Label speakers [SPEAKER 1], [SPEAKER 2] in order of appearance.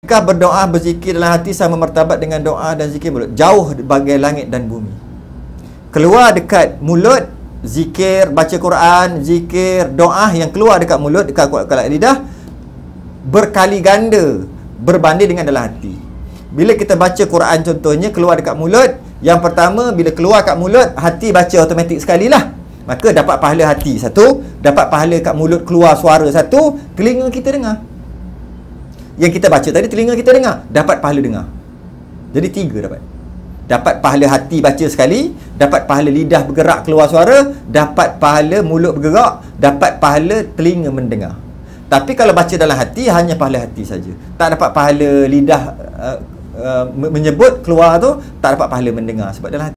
[SPEAKER 1] Kah berdoa, berzikir dalam hati sama martabat dengan doa dan zikir mulut? Jauh bagai langit dan bumi. Keluar dekat mulut, zikir, baca Quran, zikir, doa yang keluar dekat mulut, dekat lidah, berkali ganda berbanding dengan dalam hati. Bila kita baca Quran contohnya, keluar dekat mulut, yang pertama, bila keluar kat mulut, hati baca automatik sekali lah. Maka dapat pahala hati satu, dapat pahala kat mulut keluar suara satu, telinga kita dengar. Yang kita baca tadi, telinga kita dengar, dapat pahala dengar. Jadi 3 dapat. Dapat pahala hati baca sekali, dapat pahala lidah bergerak keluar suara, dapat pahala mulut bergerak, dapat pahala telinga mendengar. Tapi kalau baca dalam hati, hanya pahala hati saja. Tak dapat pahala lidah menyebut keluar tu, tak dapat pahala mendengar sebab dalam hati